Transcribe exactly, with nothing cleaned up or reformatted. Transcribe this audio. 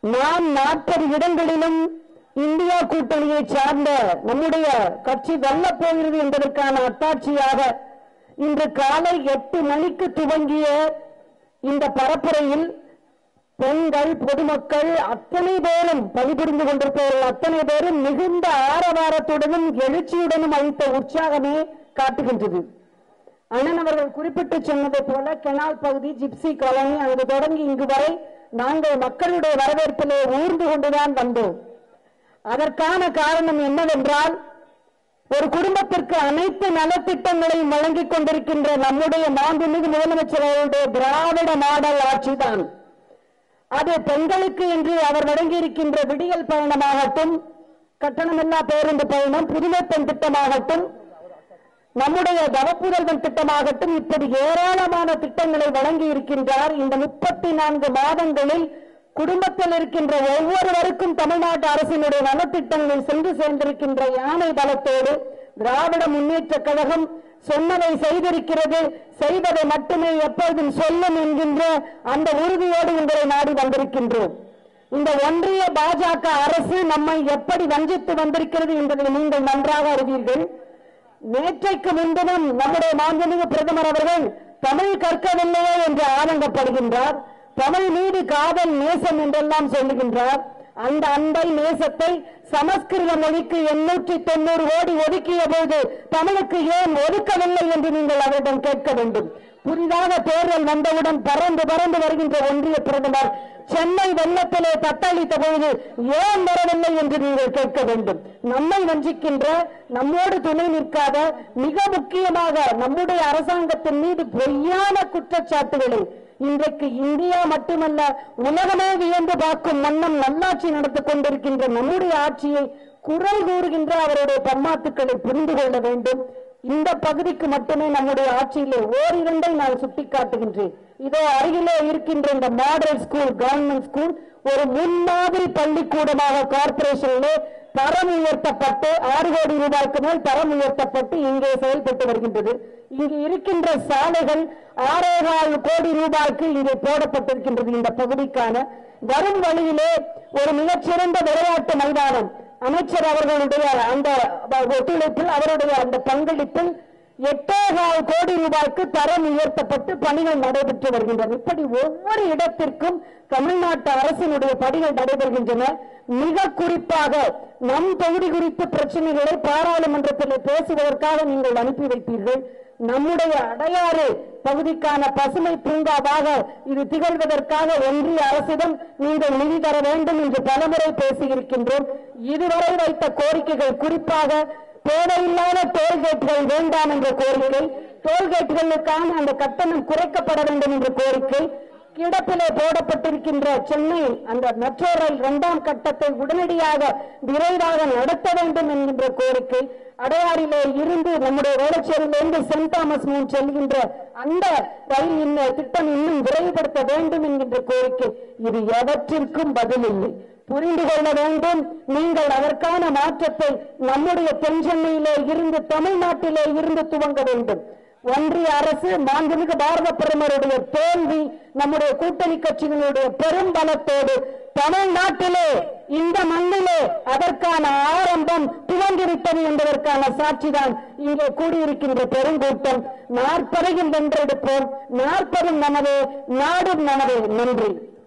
நாம் நாற்பது இடங்களிலும் இந்தியா கூட்டணியை சார்ந்த நம்முடைய கட்சி வெல்லப் போகிறது என்பதற்கான அத்தாட்சியாக இன்று காலை எட்டு மணிக்கு துவங்கிய இந்த பரப்புரையில் பெண்கள், பொதுமக்கள் அத்தனை பேரும் பணிபுரிந்து கொண்டிருப்பவர்கள் அத்தனை பேரும் மிகுந்த ஆரவாரத்துடனும் எழுச்சியுடனும் அளித்த உற்சாகமே காட்டுகின்றது. அண்ணன் அவர்கள் குறிப்பிட்டு சொன்னதை போல கெனால் பகுதி, ஜிப்சி காலனி, அங்கு தொடங்கி இங்கு வரை நாங்கள் மக்களுடைய வரவேற்பிலே ஊர்ந்து கொண்டுதான் வந்தோம். அதற்கான காரணம் என்னவென்றால், ஒரு குடும்பத்திற்கு அனைத்து நலத்திட்டங்களையும் வழங்கிக் கொண்டிருக்கின்ற நம்முடைய மாண்புமிகு முதலமைச்சர் அவருடைய திராவிட மாடல் ஆட்சிதான். அது பெண்களுக்கு என்று அவர் வழங்கியிருக்கின்ற விடியல் பயணமாகட்டும், கட்டணமில்லா பேருந்து பயணம், புதுமை பெண் திட்டமாகட்டும், நம்முடைய தவப்புதல்வன் திட்டமாகட்டும், இப்படி ஏராளமான திட்டங்களை வழங்கி இருக்கின்றார். இந்த முப்பத்தி நான்கு மாதங்களில் குடும்பத்தில் இருக்கின்ற ஒவ்வொருவருக்கும் தமிழ்நாட்டு அரசினுடைய நலத்திட்டங்களில் சென்று சேர்ந்திருக்கின்ற யானை பலத்தோடு திராவிட முன்னேற்ற கழகம் சொன்னதை செய்திருக்கிறது, செய்வதை மட்டுமே எப்பொழுதும் சொல்லும் என்கின்ற அந்த உறுதியோடு உங்களை நாடி வந்திருக்கின்றோம். இந்த ஒன்றிய பாஜக அரசு நம்மை எப்படி வஞ்சித்து வந்திருக்கிறது என்பதை நீங்கள் நன்றாக அறிவீர்கள். நேற்றைக்கு முன்தினம் நம்முடைய மாண்புமிகு பிரதமர் அவர்கள் தமிழ் கற்கவில்லையே என்று ஆதங்கப்படுகின்றார். தமிழ் மீது காதல், நேசம் என்றெல்லாம் சொல்லுகின்றார். அந்த அன்பை, நேசத்தை சமஸ்கிருத மொழிக்கு எண்ணூற்றி தொண்ணூறு கோடி ஒதுக்கிய போது தமிழுக்கு ஏன் ஒதுக்கவில்லை என்று நீங்கள் அவரிடம் கேட்க வேண்டும். புதிதாக தேர்தல் வந்தவுடன் பறந்து பறந்து வருகின்ற ஒன்றிய பிரதமர் சென்னை வெள்ளத்திலே தத்தளித்த பொழுது ஏன் வரவில்லை என்று நீங்கள் கேட்க வேண்டும். நம்மை வஞ்சிக்கின்ற, நம்மோடு துணை நிற்காத, மிக முக்கியமாக நம்முடைய அரசாங்கத்தின் மீது பொய்யான குற்றச்சாட்டுகளை இன்றைக்கு இந்தியா மட்டுமல்ல உலகமே வியந்து பார்க்கும் வண்ணம் நல்லாட்சி நடத்திக் கொண்டிருக்கின்ற நம்முடைய ஆட்சியை குரல் கூறுகின்ற அவருடைய பம்மாத்துக்களை புரிந்து கொள்ள வேண்டும். இந்த பகுதிக்கு மட்டுமே நம்முடைய ஆட்சியிலே ஓரிரண்டை நான் சுட்டிக்காட்டுகின்றேன். இதோ அருகிலே இருக்கின்ற இந்த மாடல் ஸ்கூல், கவர்மெண்ட் ஸ்கூல் ஒரு முன்மாதிரி பள்ளிக்கூடமாக கார்பரேஷனிலே தரம் உயர்த்தப்பட்டு ஆறு கோடி ரூபாய்க்கு மேல் தரம் உயர்த்தப்பட்டு இங்கே செயல்பட்டு வருகின்றது. இங்கு இருக்கின்ற சாலைகள் ஆறேகால் கோடி ரூபாய்க்கு இங்கே போடப்பட்டிருக்கின்றது. இந்த பகுதிக்கான வரும் வழியிலே ஒரு மிகச்சிறந்த விளையாட்டு மைதானம் அமைச்சர் அவர்களுடைய அந்த ஒத்துழைப்பில், அவருடைய அந்த பங்களிப்பில் எட்டேகால் கோடி ரூபாய்க்கு தரம் உயர்த்தப்பட்டு பணிகள் நடைபெற்று வருகின்றன. இப்படி ஒவ்வொரு இடத்திற்கும் தமிழ்நாட்டு அரசினுடைய பணிகள் நடைபெறுகின்றன. மிக குறிப்பாக நம் தொகுதி குறித்த பிரச்சனைகளை பாராளுமன்றத்தில் பேசுவதற்காக நீங்கள் அனுப்பி வைத்தீர்கள். நம்முடைய அடையாறு பகுதிக்கான பசுமை பூங்காவாக இது திகழ்வதற்காக ஒன்றிய அரசிடம் நீங்கள் நிதி தர வேண்டும் என்று பலமுறை பேசியிருக்கின்றோம். இதுவரை வைத்த கோரிக்கைகள் குறிப்பாக தேவையில்லாத டோல்கேட்டுகள் வேண்டாம் என்ற கோரிக்கை, டோல்கேட்டுகளுக்கான அந்த கட்டணம் குறைக்கப்பட வேண்டும் என்ற கோரிக்கை, கிடப்பிலே போடப்பட்டிருக்கின்ற சென்னை அந்த மெட்ரோ ரயில் இரண்டாம் கட்டத்தை உடனடியாக விரைவாக நடத்த வேண்டும் என்கின்ற கோரிக்கை, அடையாறிலே இருந்து நம்முடைய வேளச்சேரியிலிருந்து சென்ட் தாமஸ் மூன் செல்கின்ற அந்த ரயில் திட்டம் இன்னும் விரைவுபடுத்த வேண்டும் என்கின்ற கோரிக்கை, இது எவற்றிற்கும் பதில் இல்லை. புரிந்து கொள்ள வேண்டும். நீங்கள் அதற்கான மாற்றத்தை நம்முடைய தென் சென்னையிலே இருந்து, தமிழ்நாட்டிலே இருந்து துவங்க வேண்டும். ஒன்றிய அரசு, மாண்புமிகு பாரத பிரதமருடைய தோல்வி, நம்முடைய கூட்டணி கட்சிகளுடைய பெரும் பலத்தோடு தமிழ்நாட்டிலே இந்த மண்ணிலே அதற்கான ஆரம்பம் துவங்கிவிட்டது என்பதற்கான சாட்சிதான் இங்கே கூடியிருக்கின்ற பெருங்கூட்டம். நாற்பதையும் வென்றெடுப்போம். நாற்பதும் நமது, நாடும் நமது. நன்றி.